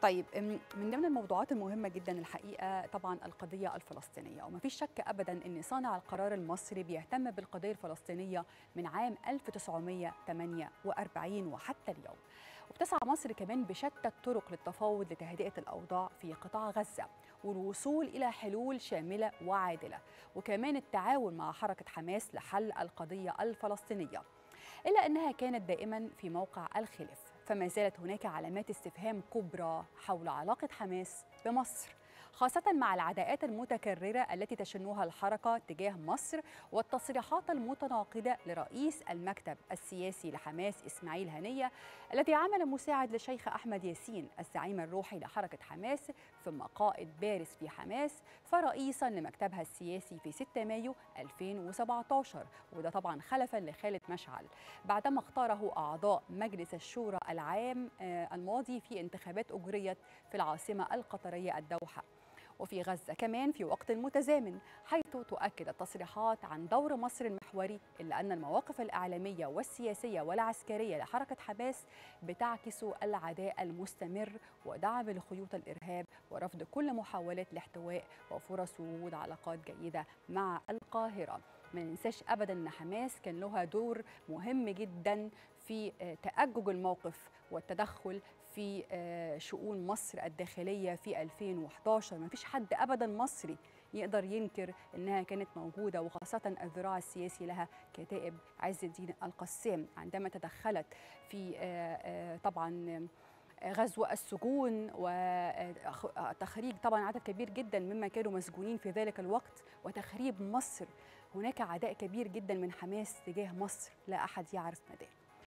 طيب من ضمن الموضوعات المهمة جدا الحقيقة طبعا القضية الفلسطينية، وما فيش شك أبدا أن صانع القرار المصري بيهتم بالقضية الفلسطينية من عام 1948 وحتى اليوم. وبتسعى مصر كمان بشتى الطرق للتفاوض لتهدئة الأوضاع في قطاع غزة والوصول إلى حلول شاملة وعادلة، وكمان التعاون مع حركة حماس لحل القضية الفلسطينية، إلا أنها كانت دائما في موقع الخلاف. فما زالت هناك علامات استفهام كبرى حول علاقة حماس بمصر، خاصة مع العداءات المتكررة التي تشنها الحركة تجاه مصر والتصريحات المتناقضة لرئيس المكتب السياسي لحماس إسماعيل هنية، الذي عمل مساعد للشيخ أحمد ياسين الزعيم الروحي لحركة حماس، ثم قائد بارز في حماس، فرئيسا لمكتبها السياسي في 6 مايو 2017، وده طبعا خلفا لخالد مشعل بعدما اختاره أعضاء مجلس الشورى العام الماضي في انتخابات أجريت في العاصمة القطرية الدوحة. وفي غزة كمان في وقت متزامن، حيث تؤكد التصريحات عن دور مصر المحوري، إلا أن المواقف الإعلامية والسياسية والعسكرية لحركة حماس بتعكس العداء المستمر ودعم لخيوط الإرهاب ورفض كل محاولات الاحتواء وفرص وجود علاقات جيدة مع القاهرة. ما ننساش أبدا أن حماس كان لها دور مهم جدا في تأجج الموقف والتدخل في شؤون مصر الداخلية في 2011. ما فيش حد أبدا مصري يقدر ينكر أنها كانت موجودة، وخاصة الذراع السياسي لها كتائب عز الدين القسام عندما تدخلت في طبعا غزو السجون وتخريج طبعا عدد كبير جدا مما كانوا مسجونين في ذلك الوقت وتخريب مصر. هناك عداء كبير جدا من حماس تجاه مصر لا أحد يعرف مداه.